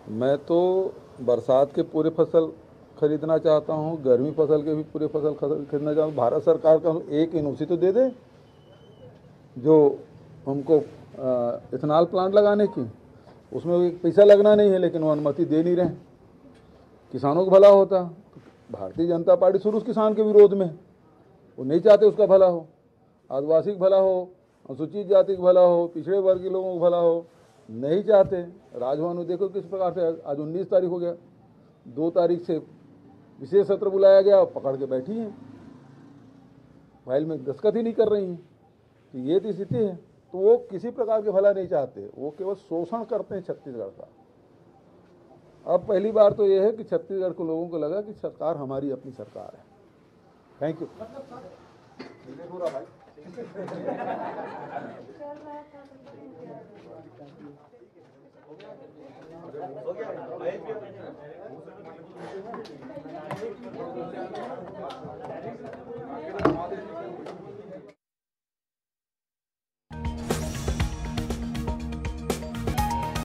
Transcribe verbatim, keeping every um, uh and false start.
मैं तो बरसात के पूरे फसल खरीदना चाहता हूँ, गर्मी फसल के भी पूरे फसल खरीदना चाहता हूँ। भारत सरकार का एक एनओसी तो दे दे जो हमको इथेनॉल प्लांट लगाने की, उसमें एक पैसा लगना नहीं है, लेकिन वो अनुमति दे नहीं रहे। किसानों का भला होता। भारतीय जनता पार्टी शुरू किसान के विरोध में, वो नहीं चाहते उसका भला हो, आदिवासी का भला हो, अनुसूचित जाति का भला हो, पिछड़े वर्ग के लोगों का भला हो, नहीं चाहते। राजभवन में देखो किस प्रकार से आज उन्नीस तारीख हो गया, दो तारीख से विशेष सत्र बुलाया गया, पकड़ के बैठी हैं, फाइल में दस्तखत ही नहीं कर रही हैं। तो ये तो स्थिति है। तो वो किसी प्रकार के भला नहीं चाहते, वो केवल शोषण करते हैं छत्तीसगढ़ का। अब पहली बार तो ये है कि छत्तीसगढ़ के लोगों को लगा कि सरकार हमारी अपनी सरकार है। Thank you. हो गया।